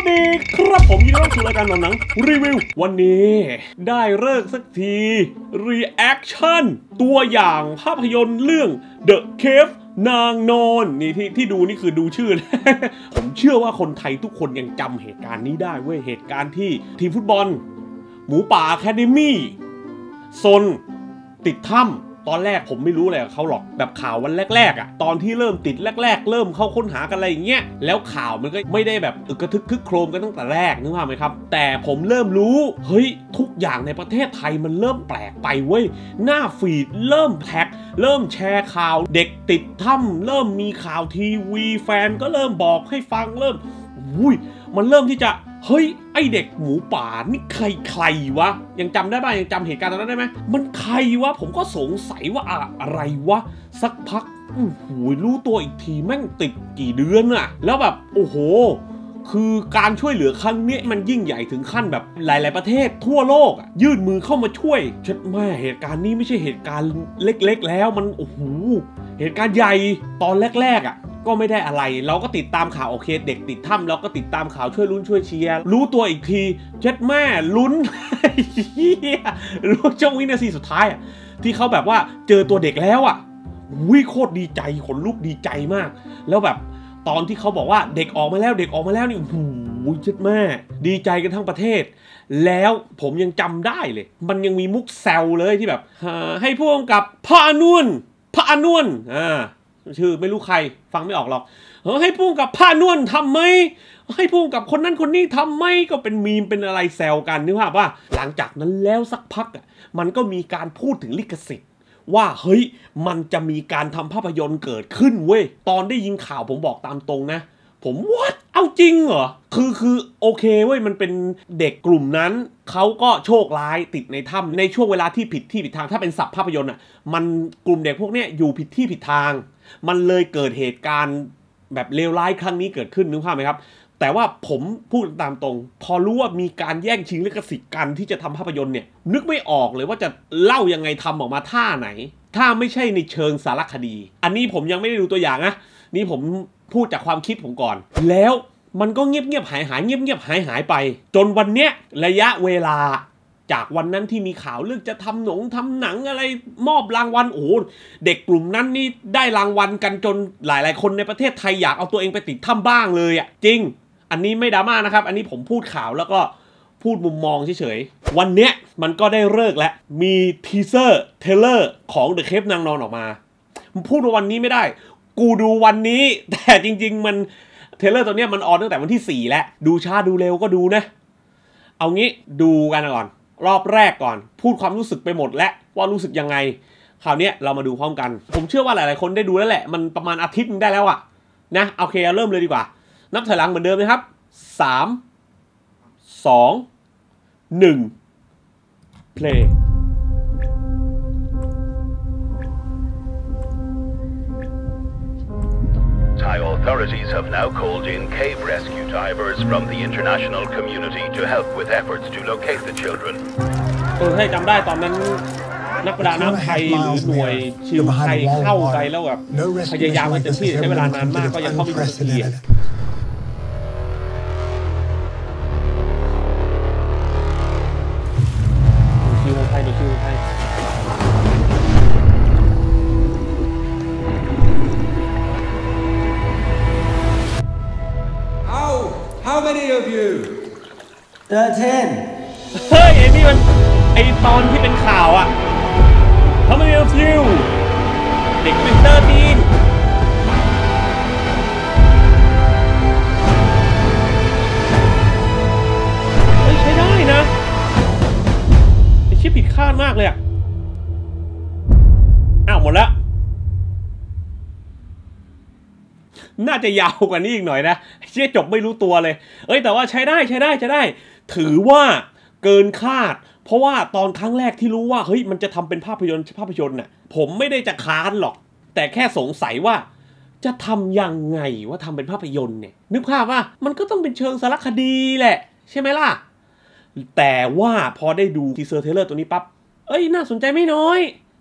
ดีครับผมยินดีต้อนรับสู่รายการหนังรีวิววันนี้ได้เลิกสักทีรีแอคชั่นตัวอย่างภาพยนตร์เรื่อง The Cave นางนอนนี่ที่ดูนี่คือดูชื่อ ผมเชื่อว่าคนไทยทุกคนยังจำเหตุการณ์นี้ได้เว้ยเหตุการณ์ที่ทีมฟุตบอลหมูป่าอะคาเดมี่ซนติดถ้ำตอนแรกผมไม่รู้อะไรกับเขาหรอกแบบข่าววันแรกๆอ่ะตอนที่เริ่มติดแรกๆเริ่มเข้าค้นหากันอะไรอย่างเงี้ยแล้วข่าวมันก็ไม่ได้แบบอึกกระทึกคึกโครมกันตั้งแต่แรกนึกภาพไหมครับแต่ผมเริ่มรู้เฮ้ยทุกอย่างในประเทศไทยมันเริ่มแปลกไปเว้ยหน้าฟีดเริ่มแท็กเริ่มแชร์ข่าวเด็กติดถ้ำเริ่มมีข่าวทีวีแฟนก็เริ่มบอกให้ฟังเริ่มมันเริ่มที่จะเฮ้ยไอเด็กหมูป่านี่ใครวะยังจำได้ป่ะยังจำเหตุการณ์ตอนนั้นได้ไหมมันใครวะผมก็สงสัยว่าอะไรวะสักพักรู้ตัวอีกทีแม่งติดกี่เดือนอะแล้วแบบโอ้โหคือการช่วยเหลือครั้งนี้มันยิ่งใหญ่ถึงขั้นแบบหลายๆประเทศทั่วโลกยื่นมือเข้ามาช่วยชัดแม่เหตุการณ์นี้ไม่ใช่เหตุการณ์เล็กๆแล้วมันโอ้โหเหตุการณ์ใหญ่ตอนแรกๆก็ไม่ได้อะไรเราก็ติดตามข่าวโอเคเด็กติดถ้ำเราก็ติดตามข่าวช่วยลุ้นช่วยเชียร์รู้ตัวอีกทีเจ็ดแม่ลุ้น รู้ช่วงวินาทีสุดท้ายที่เขาแบบว่าเจอตัวเด็กแล้วโคตรดีใจขนลุกดีใจมากแล้วแบบตอนที่เขาบอกว่าเด็กออกมาแล้วนี่เจ็ดแม่ดีใจกันทั้งประเทศแล้วผมยังจำได้เลยมันยังมีมุกแซวเลยที่แบบให้พ่วงกับพระอนุนชื่อไม่รู้ใครฟังไม่ออกหรอกให้พุ่งกับผ้านวลทำไหมให้พุ่งกับคนนั้นคนนี้ทำไหมก็เป็นมีมเป็นอะไรแซวกันนึกภาพว่าหลังจากนั้นแล้วสักพักมันก็มีการพูดถึงลิขสิทธิ์ว่าเฮ้ยมันจะมีการทำภาพยนตร์เกิดขึ้นเว้ยตอนได้ยินข่าวผมบอกตามตรงนะผมเอาจริงเหรอคือโอเคเว้ยมันเป็นเด็กกลุ่มนั้นเขาก็โชคร้ายติดในถ้ำในช่วงเวลาที่ผิดที่ผิดทางถ้าเป็นศัพท์ภาพยนตร์มันกลุ่มเด็กพวกนี้อยู่ผิดที่ผิดทางมันเลยเกิดเหตุการณ์แบบเลวร้ายครั้งนี้เกิดขึ้นนึกภาพไหมครับแต่ว่าผมพูดตามตรงพอรู้ว่ามีการแย่งชิงลิขสิทธิ์กันที่จะทำภาพยนตร์เนี่ยนึกไม่ออกเลยว่าจะเล่ายังไงทำออกมาท่าไหนถ้าไม่ใช่ในเชิงสารคดีอันนี้ผมยังไม่ได้ดูตัวอย่างนะนี่ผมพูดจากความคิดผมก่อนแล้วมันก็เงียบหายไปจนวันเนี้ยระยะเวลาจากวันนั้นที่มีข่าวเรื่องจะทำหนังอะไรมอบรางวัลโอ้เด็กกลุ่มนั้นนี่ได้รางวัลกันจนหลายๆคนในประเทศไทยอยากเอาตัวเองไปติดถ้ำบ้างเลยจริงอันนี้ไม่ดราม่านะครับอันนี้ผมพูดข่าวแล้วก็พูดมุมมองเฉยๆวันเนี้ยมันก็ได้เลิกแล้วมีทีเซอร์เทเลอร์ของ The Cave นางนอนออกมาผมพูดว่าวันนี้ไม่ได้กูดูวันนี้แต่จริงๆมันเทเลอร์ตัวเนี้ยมันออนตั้งแต่วันที่4แล้วดูช้าดูเร็วก็ดูนะเอางี้ดูกันก่อนรอบแรกก่อนพูดความรู้สึกไปหมดแล้วว่ารู้สึกยังไงคราวนี้เรามาดูพร้อมกันผมเชื่อว่าหลายๆคนได้ดูแล้วแหละมันประมาณอาทิตย์นึงได้แล้วนะโอเคเริ่มเลยดีกว่านับถอยหลังเหมือนเดิมนะครับ3 2 1 play Thai authorities have now called in cave rescue divers from the international community to help with efforts to locate the children. ให้จำได้ตอนนั้นนักประดาน้ำไทยหรือหน่วยชิลไทยเข้าไปแล้วแบบพยายามกันเต็มที่ใช้เวลานานมากก็ยังเข้าไม่ถึงทีชิลไทย How many of you? 13. เฮ้ยไอ้นี่มันไอ้ตอนที่เป็นข่าวHow many of you เด็กเป็น13เฮ้ยใช้ได้นะไอ้ชิปผิดคาดมากเลยอ้าวหมดแล้วน่าจะยาวกว่านี้อีกหน่อยนะเชี่ยจบไม่รู้ตัวเลยแต่ว่าใช้ได้ถือว่าเกินคาดเพราะว่าตอนครั้งแรกที่รู้ว่าเฮ้ยมันจะทำเป็นภาพยนตร์น่ะผมไม่ได้จะค้านหรอกแต่แค่สงสัยว่าจะทำยังไงว่าทำเป็นภาพยนตร์เนี่ยนึกภาพว่ามันก็ต้องเป็นเชิงสารคดีแหละใช่ไหมล่ะแต่ว่าพอได้ดูทีเซอร์เทเลอร์ตัวนี้ปั๊บน่าสนใจไม่น้อย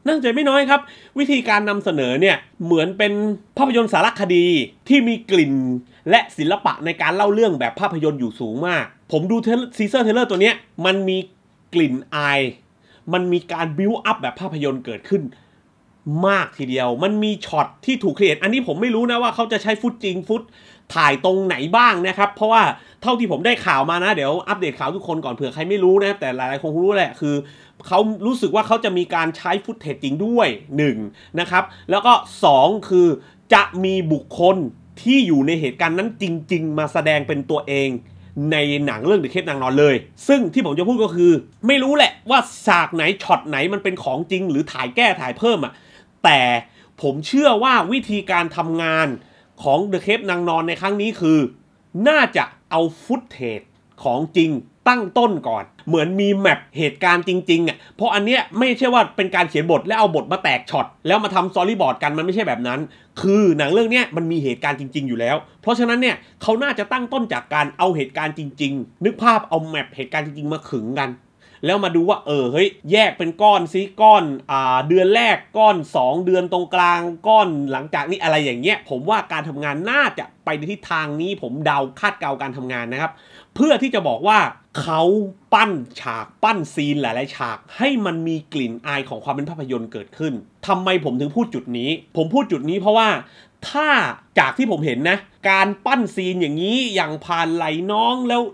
น่าสนใจไม่น้อยครับวิธีการนำเสนอเนี่ยเหมือนเป็นภาพยนตร์สารคดีที่มีกลิ่นและศิลปะในการเล่าเรื่องแบบภาพยนตร์อยู่สูงมากผมดูทีเซอร์เทเลอร์ตัวเนี้ยมันมีกลิ่นอายมันมีการบิวอัพแบบภาพยนตร์เกิดขึ้นมากทีเดียวมันมีช็อตที่ถูกครีเอทอันนี้ผมไม่รู้นะว่าเขาจะใช้ฟุตจริงฟุตถ่ายตรงไหนบ้างนะครับเพราะว่าเท่าที่ผมได้ข่าวมานะเดี๋ยวอัปเดตข่าวทุกคนก่อนเผื่อใครไม่รู้นะแต่หลายๆคนรู้แหละคือเขารู้สึกว่าเขาจะมีการใช้ฟุตเทจจริงด้วย1นะครับแล้วก็2คือจะมีบุคคลที่อยู่ในเหตุการณ์นั้นจริงๆมาแสดงเป็นตัวเองในหนังเรื่อง The Cave นางนอนเลยซึ่งที่ผมจะพูดก็คือไม่รู้แหละว่าฉากไหนช็อตไหนมันเป็นของจริงหรือถ่ายแก้ถ่ายเพิ่มอ่ะแต่ผมเชื่อว่าวิธีการทำงานของ The Cave นางนอนในครั้งนี้คือน่าจะเอาฟุตเทจของจริงตั้งต้นก่อนเหมือนมีแมปเหตุการณ์จริงๆอ่ะเพราะอันเนี้ยไม่ใช่ว่าเป็นการเขียนบทแล้วเอาบทมาแตกช็อตแล้วมาทำสตอรี่บอร์ดกันมันไม่ใช่แบบนั้นคือหนังเรื่องเนี้ยมันมีเหตุการณ์จริงๆอยู่แล้วเพราะฉะนั้นเนี่ยเขาน่าจะตั้งต้นจากการเอาเหตุการณ์จริงๆนึกภาพเอาแมปเหตุการณ์จริงๆมาขึงกันแล้วมาดูว่าเฮ้ยแยกเป็นก้อนซิก้อนเดือนแรกก้อน2เดือนตรงกลางก้อนหลังจากนี้อะไรอย่างเงี้ยผมว่าการทำงานน่าจะไปในทิศทางนี้ผมเดาคาดเดาการทำงานนะครับเพื่อที่จะบอกว่าเขาปั้นฉากปั้นซีนหลายๆฉากให้มันมีกลิ่นอายของความเป็นภาพยนตร์เกิดขึ้นทำไมผมถึงพูดจุดนี้ผมพูดจุดนี้เพราะว่าถ้าจากที่ผมเห็นนะการปั้นซีนอย่างนี้อย่างผ่านไหลน้องแล้ว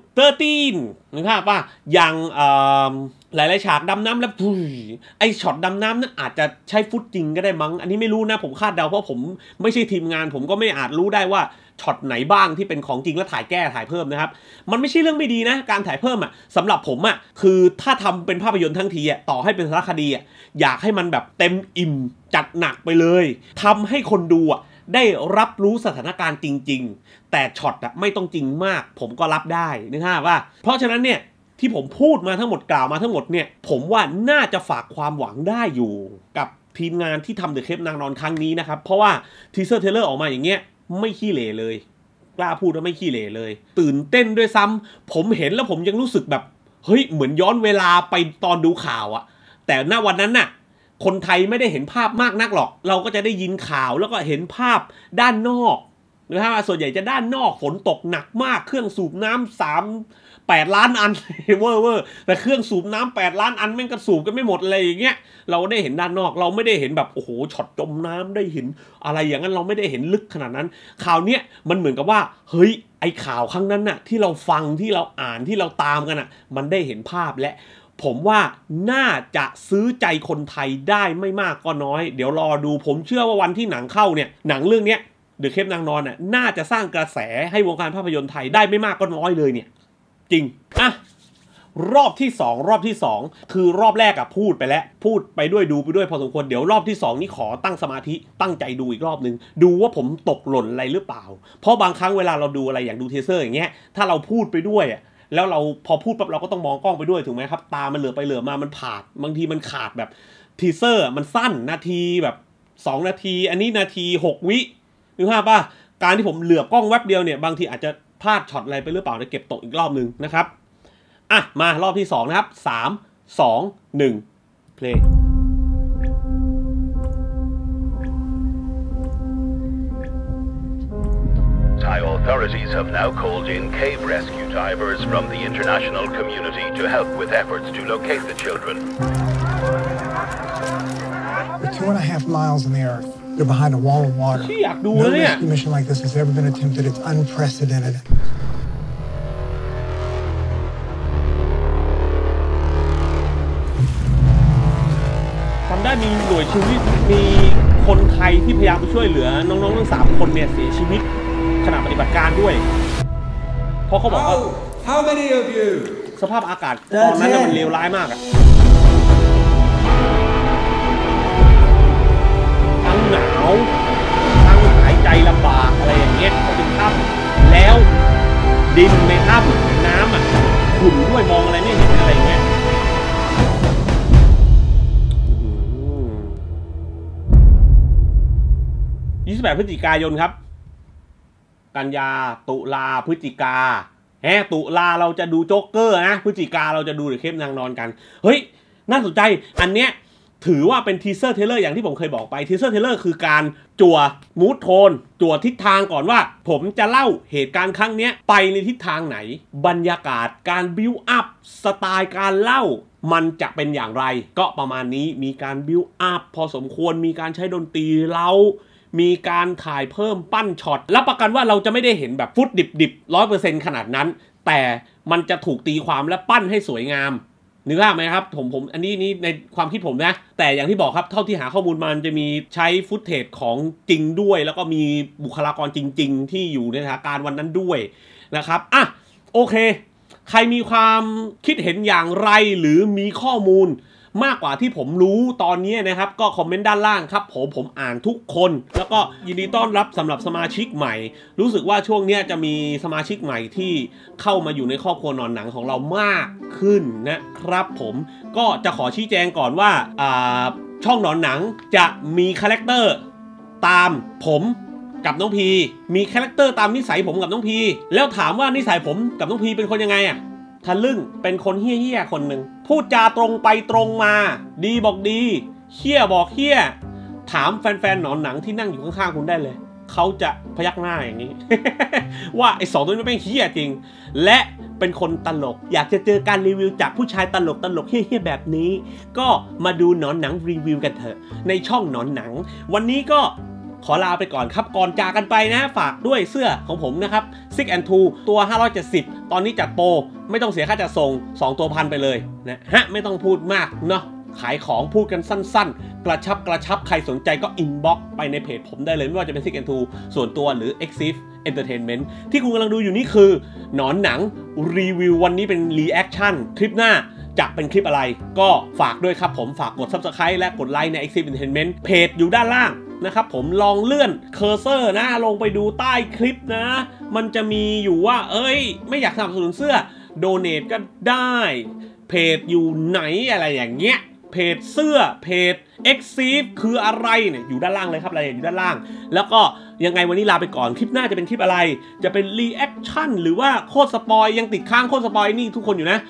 13นะครับป่ะอย่างหลายๆฉากดำน้ำแล้วไอช็อตดำน้ำนั้นอาจจะใช้ฟุตจริงก็ได้มั้งอันนี้ไม่รู้นะผมคาดเดาเพราะผมไม่ใช่ทีมงานผมก็ไม่อาจรู้ได้ว่าช็อตไหนบ้างที่เป็นของจริงแล้วถ่ายแก้ถ่ายเพิ่มนะครับมันไม่ใช่เรื่องไม่ดีนะการถ่ายเพิ่มสำหรับผมคือถ้าทำเป็นภาพยนตร์ทั้งทีต่อให้เป็นสารคดีอยากให้มันแบบเต็มอิ่มจัดหนักไปเลยทำให้คนดูได้รับรู้สถานการณ์จริงๆแต่ช็อตไม่ต้องจริงมากผมก็รับได้นะครับว่าเพราะฉะนั้นเนี่ยที่ผมพูดมาทั้งหมดกล่าวมาทั้งหมดเนี่ยผมว่าน่าจะฝากความหวังได้อยู่กับทีมงานที่ทำ The Cave นางนอนครั้งนี้นะครับเพราะว่าทีเซอร์เทเลอร์ออกมาอย่างเงี้ยไม่ขี้เหร่เลยกล้าพูดว่าไม่ขี้เหร่เลยตื่นเต้นด้วยซ้ำผมเห็นแล้วผมยังรู้สึกแบบเฮ้ยเหมือนย้อนเวลาไปตอนดูข่าวแต่ณวันนั้นน่ะคนไทยไม่ได้เห็นภาพมากนักหรอกเราก็จะได้ยินข่าวแล้วก็เห็นภาพด้านนอกนะครับส่วนใหญ่จะด้านนอกฝนตกหนักมากเครื่องสูบน้ำ8 ล้านอัน เวอร์แต่เครื่องสูบน้ำ8 ล้านอันแม่งก็สูบกันไม่หมดอะไรอย่างเงี้ยเราได้เห็นด้านนอกเราไม่ได้เห็นแบบโอ้โหช็อตจมน้ำได้เห็นอะไรอย่างนั้นเราไม่ได้เห็นลึกขนาดนั้นข่าวเนี้ยมันเหมือนกับว่าเฮ้ยไอข่าวครั้งนั้นที่เราฟังที่เราอ่านที่เราตามกันมันได้เห็นภาพและผมว่าน่าจะซื้อใจคนไทยได้ไม่มากก็น้อยเดี๋ยวรอดูผมเชื่อว่าวันที่หนังเข้าเนี่ยหนังเรื่องนี้เดอะเคปนางนอนน่าจะสร้างกระแสให้วงการภาพยนตร์ไทยได้ไม่มากก็น้อยเลยเนี่ยจริงรอบที่2คือรอบแรกพูดไปแล้วพูดไปด้วยดูไปด้วยพอสมควรเดี๋ยวรอบที่2นี้ขอตั้งสมาธิตั้งใจดูอีกรอบนึงดูว่าผมตกหล่นอะไรหรือเปล่าเพราะบางครั้งเวลาเราดูอะไรอย่างดูเทเซอร์อย่างเงี้ยถ้าเราพูดไปด้วยแล้วเราพอพูดปั๊บเราก็ต้องมองกล้องไปด้วยถูกไหมครับตามันเหลือไปเหลือมามันผาดบางทีมันขาดแบบทีเซอร์มันสั้นนาทีแบบ2 นาทีอันนี้นาที6 วินึกภาพป่ะการที่ผมเหลือบกล้องแวบเดียวเนี่ยบางทีอาจจะพลาดช็อตอะไรไปหรือเปล่าจะเก็บตกอีกรอบนึงนะครับมารอบที่2นะครับ3 2 1 play Thai authorities have now called in cave rescue divers from the international community to help with efforts to locate the children. They're 2.5 miles in the earth. They're behind a wall of water. No rescue mission like this has ever been attempted. It's unprecedented. ทำได้มีหน่วยชีวิตมีคนไทยที่พยายามไปช่วยเหลือน้องๆทั้ง3 คนเนี่ยเสียชีวิตขณะปฏิบัติการด้วยเพราะเขาบอกว่า How many of you สภาพอากาศตอนนั้นมันเลวร้ายมากทั้งหนาวทั้งหายใจลำบากอะไรอย่างเงี้ยเขาเป็นถ้ำแล้วดินในถ้ำน้ำขุ่นด้วยมองอะไรไม่เห็นอะไรเงี้ย28 พฤศจิกายนครับกันยาตุลาพฤศจิกาตุลาเราจะดูโจ๊กเกอร์นะพฤศจิกาเราจะดูเดอะเคปนางนอนกันเฮ้ยน่าสนใจอันเนี้ยถือว่าเป็นทีเซอร์เทเลอร์อย่างที่ผมเคยบอกไปทีเซอร์เทเลอร์คือการจั่วมูดโทนจั่วทิศทางก่อนว่าผมจะเล่าเหตุการณ์ครั้งนี้ไปในทิศทางไหนบรรยากาศการบิวอัพสไตล์การเล่ามันจะเป็นอย่างไรก็ประมาณนี้มีการบิวอัพพอสมควรมีการใช้ดนตรีเล่ามีการถ่ายเพิ่มปั้นช็อตรับประกันว่าเราจะไม่ได้เห็นแบบฟุตดิบๆ 100% ขนาดนั้นแต่มันจะถูกตีความและปั้นให้สวยงามนึกภาพไหมครับผมอันนี้ในความคิดผมนะแต่อย่างที่บอกครับเท่าที่หาข้อมูลมันจะมีใช้ฟุตเทจของจริงด้วยแล้วก็มีบุคลากรจริงๆที่อยู่ในสถานการณ์วันนั้นด้วยนะครับอ่ะโอเคใครมีความคิดเห็นอย่างไรหรือมีข้อมูลมากกว่าที่ผมรู้ตอนนี้นะครับก็คอมเมนต์ด้านล่างครับผมอ่านทุกคนแล้วก็ยินดีต้อนรับสำหรับสมาชิกใหม่รู้สึกว่าช่วงนี้จะมีสมาชิกใหม่ที่เข้ามาอยู่ในครอบครัวนอนหนังของเรามากขึ้นนะครับผมก็จะขอชี้แจงก่อนว่าช่องนอนหนังจะมีคาแรคเตอร์ตามผมกับน้องพีมีคาแรคเตอร์ตามนิสัยผมกับน้องพีแล้วถามว่านิสัยผมกับน้องพีเป็นคนยังไงอะทะลึ่งเป็นคนเฮี้ยๆคนหนึ่งพูดจาตรงไปตรงมาดีบอกดีเฮี้ยบอกเฮี้ยถามแฟนๆหนอนหนังที่นั่งอยู่ข้างๆคุณได้เลยเขาจะพยักหน้าอย่างนี้ ว่าไอ้2ตัวนี้เป็นเฮี้ยจริงและเป็นคนตลกอยากจะเจอการรีวิวจากผู้ชายตลกเฮี้ยๆแบบนี้ก็มาดูหนอนหนังรีวิวกันเถอะในช่องหนอนหนังวันนี้ก็ขอลาไปก่อนครับก่อนจากกันไปนะฝากด้วยเสื้อของผมนะครับ Six and Two ตัว570ตอนนี้จัดโปรไม่ต้องเสียค่าจัดส่ง2ตัวพันไปเลยนะฮะไม่ต้องพูดมากเนาะขายของพูดกันสั้นๆกระชับใครสนใจก็อินบ็อกซ์ไปในเพจผมได้เลยไม่ว่าจะเป็น Six and Two ส่วนตัวหรือ Exif Entertainment ที่คุณกำลังดูอยู่นี่คือหนอนหนังรีวิววันนี้เป็นรีแอคชั่นคลิปหน้าจะเป็นคลิปอะไรก็ฝากด้วยครับผมฝากกด Subscribe และกดไลค์ใน Exif Entertainment เพจอยู่ด้านล่างนะครับผมลองเลื่อนเคอร์เซอร์นะลงไปดูใต้คลิปนะมันจะมีอยู่ว่าไม่อยากสนับสนุนเสื้อโดเนทก็ได้เพจอยู่ไหนอะไรอย่างเงี้ยเพจเสื้อเพจ Exif คืออะไรเนี่ยอยู่ด้านล่างเลยครับรายละเอียดอยู่ด้านล่างแล้วก็ยังไงวันนี้ลาไปก่อนคลิปหน้าจะเป็นคลิปอะไรจะเป็นรีแอคชั่นหรือว่าโคตรสปอยยังติดค้างโคตรสปอยนี่ทุกคนอยู่นะ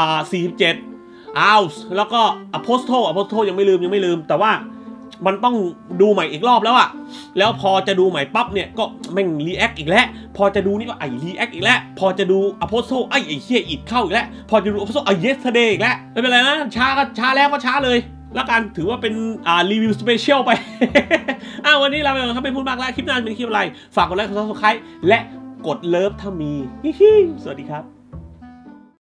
47แล้วก็อโพสโตยังไม่ลืมแต่ว่ามันต้องดูใหม่อีกรอบแล้วอะแล้วพอจะดูใหม่ปั๊บเนี่ยก็แม่งรีแอคอีกแล้วพอจะดูนี่ก็รีแอคอีกแล้วพอจะดูอโพสโตไอ้เหี้ยอิดเข้าอีกแล้วพอจะดูอโพสโตyesterday อีกแล้วไม่เป็นไรนะช้าแล้วก็ช้าเลยแล้วกันถือว่าเป็นรีวิวสเปเชียลไป วันนี้ลาไปก่อนครับไม่พูดมากแล้วคลิปหน้าเป็นคลิปอะไรฝากกดไลค์กด Subscribe และกดเลิฟถ้ามีสวัสดีครับ